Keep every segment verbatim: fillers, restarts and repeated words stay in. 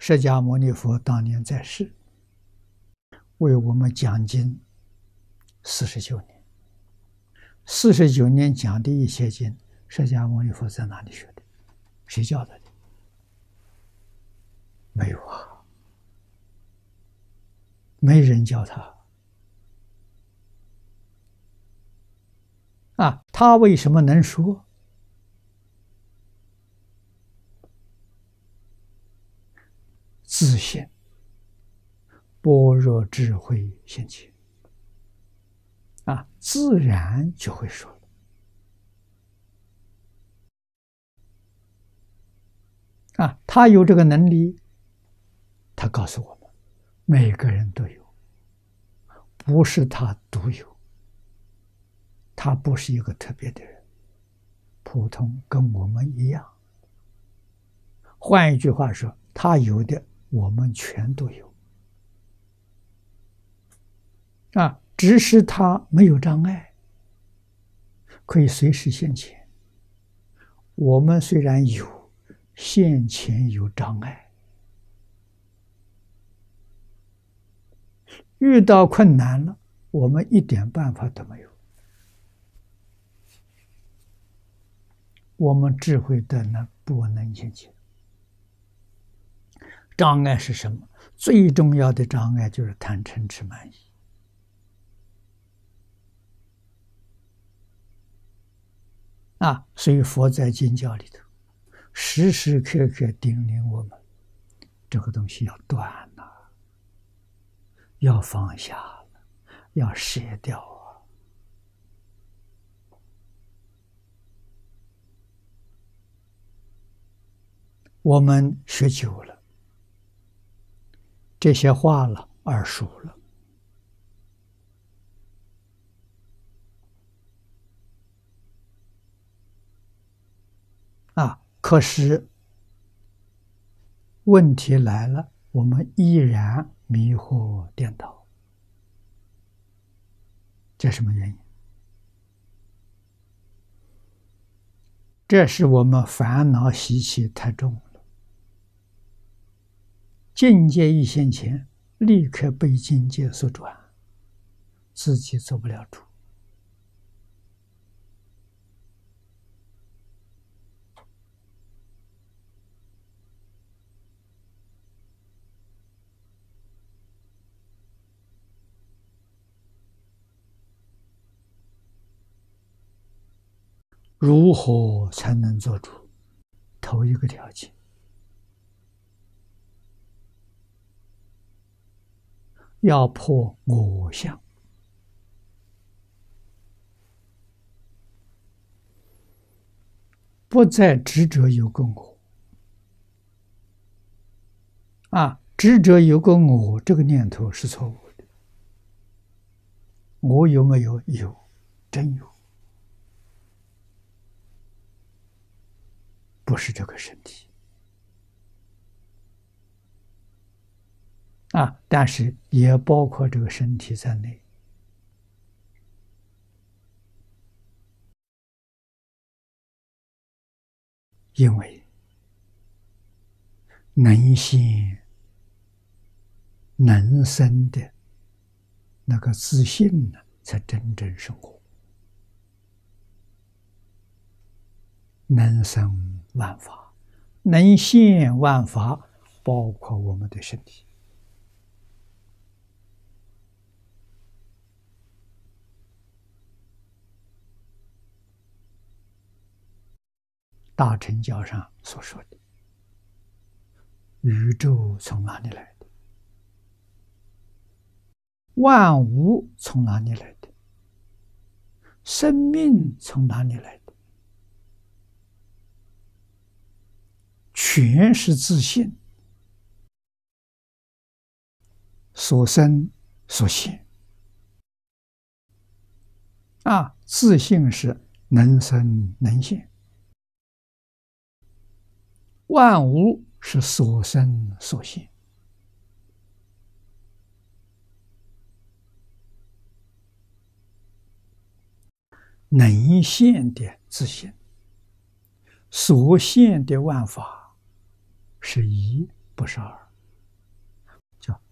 释迦牟尼佛当年在世，为我们讲经四十九年。四十九年讲的一切经，释迦牟尼佛在哪里学的？谁教的？没有啊，没人教他。啊，他为什么能说？自信，般若智慧现前，啊，自然就会说了。啊，他有这个能力，他告诉我们，每个人都有，不是他独有，他不是一个特别的人，普通跟我们一样。换一句话说，他有的我们全都有。啊，只是他没有障碍，可以随时现前。我们虽然有，现前有障碍，遇到困难了，我们一点办法都没有。我们智慧的呢，不能现前。障碍是什么？最重要的障碍就是贪嗔痴慢疑。啊，所以佛在经教里头时时刻刻叮咛我们，这个东西要断了，要放下了，要舍掉啊。我们学久了，这些话了耳熟了，啊，可是问题来了，我们依然迷惑颠倒，这什么原因？这是我们烦恼习气太重了。境界一现前，立刻被境界所转，自己做不了主。如何才能做主？头一个条件，要破我相。不再执着有个我。啊，执着有个我，这个念头是错误的。我有没有？有，真有。不是这个身体。啊，但是也包括这个身体在内。因为能现能生的那个自信呢，才真正生活。能生万法，能现万法，包括我们的身体。大乘教上所说的宇宙从哪里来的？万物从哪里来的？生命从哪里来的？全是自信所生所现。啊，自信是能生能现，万物是所生所现。能现的自信，所现的万法是一，不是二。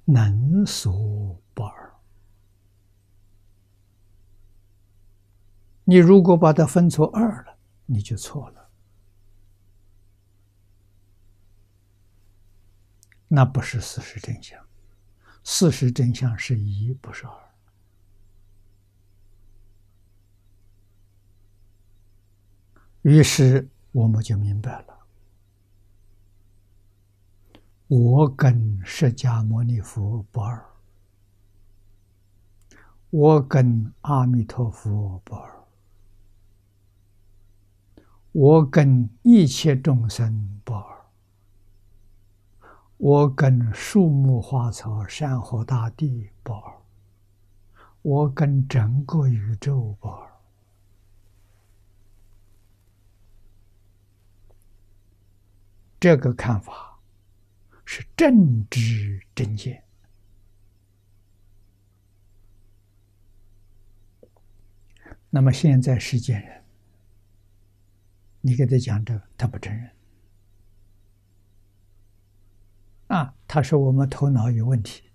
能所不二。你如果把它分作二了，你就错了。那不是事实真相，事实真相是一，不是二。于是我们就明白了，我跟释迦牟尼佛不二，我跟阿弥陀佛不二，我跟一切众生不二，我跟树木花草山河大地不二，我跟整个宇宙不二。这个看法是正知正见。那么现在世间人，你给他讲这个，他不承认。啊，他说我们头脑有问题，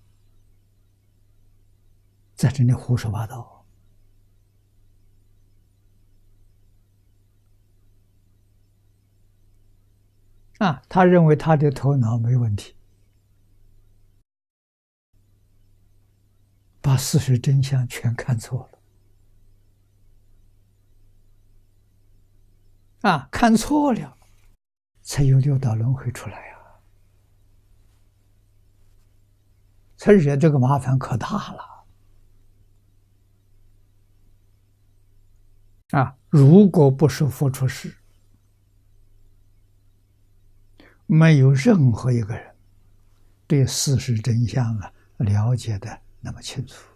在这里胡说八道。啊，他认为他的头脑没问题，把事实真相全看错了。啊，看错了，才有六道轮回出来呀、啊，才惹这个麻烦可大了。啊，如果不是佛出世，没有任何一个人对事实真相啊了解的那么清楚。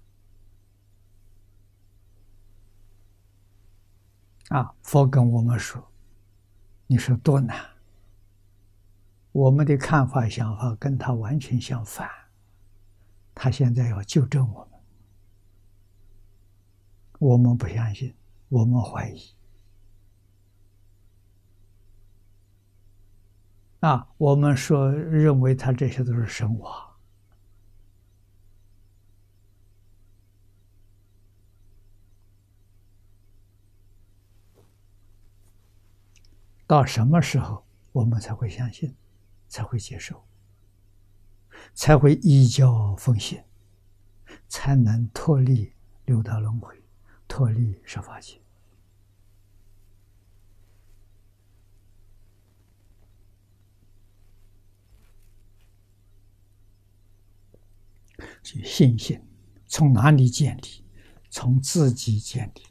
啊，佛跟我们说，你说多难？我们的看法想法跟他完全相反，他现在要纠正我们，我们不相信，我们怀疑。啊，我们说认为他这些都是神话。到什么时候我们才会相信，才会接受，才会依教奉行，才能脱离六道轮回，脱离十法界。信心从哪里建立？从自己建立。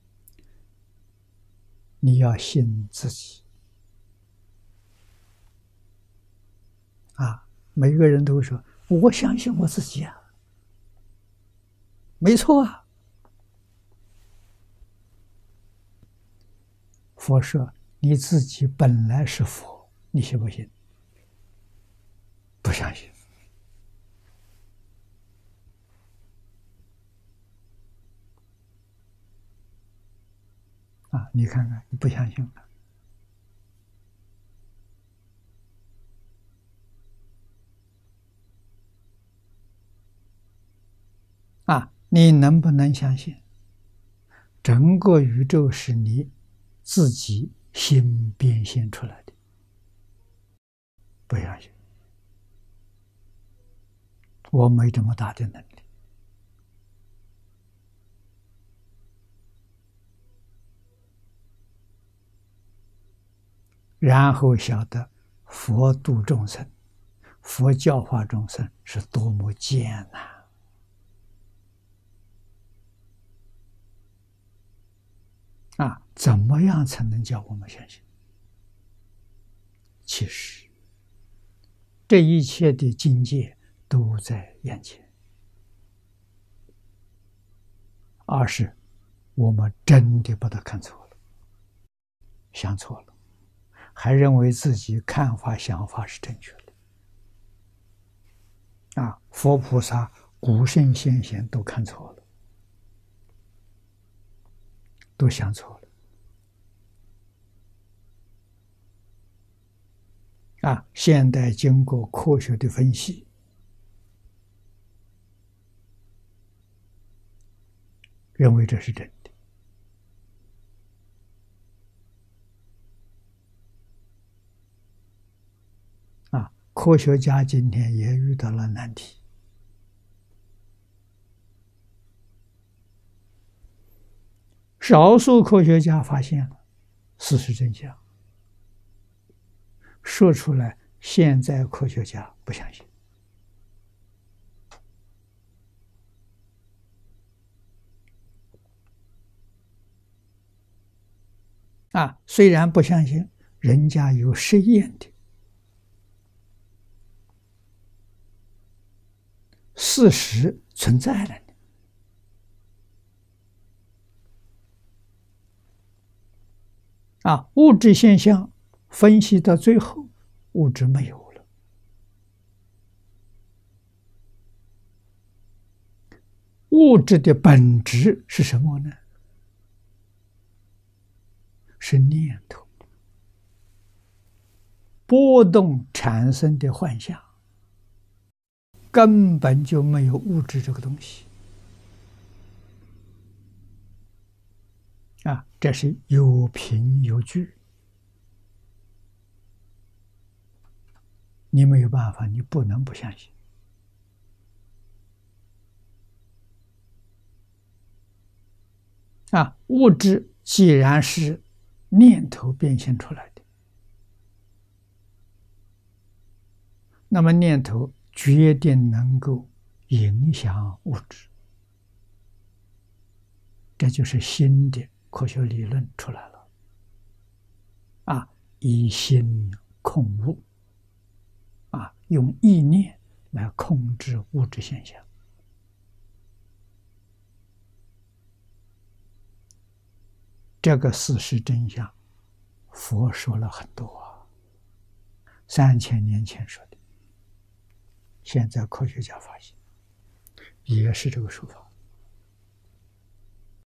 你要信自己。啊，每个人都说我相信我自己啊，没错啊。佛说你自己本来是佛，你信不信？不相信。啊，你看看，你不相信了。啊，你能不能相信整个宇宙是你自己心变现出来的？不相信，我没这么大的能力。然后晓得佛度众生，佛教化众生是多么艰难。啊，怎么样才能叫我们相信？其实，这一切的境界都在眼前，而是我们真的把它看错了，想错了，还认为自己看法想法是正确的。啊，佛菩萨、古圣先贤都看错了，都想错了。啊，现代经过科学的分析， 认为这是真的。啊，科学家今天也遇到了难题。少数科学家发现了事实真相，说出来，现在科学家不相信。啊，虽然不相信，人家有实验的事实存在了。啊，物质现象分析到最后，物质没有了。物质的本质是什么呢？是念头波动产生的幻象，根本就没有物质这个东西。啊，这是有凭有据，你没有办法，你不能不相信。啊，物质既然是念头变现出来的，那么念头决定能够影响物质，这就是新的科学理论出来了。啊，以心控物，啊，用意念来控制物质现象。这个事实真相，佛说了很多啊，三千年前说的，现在科学家发现，也是这个说法。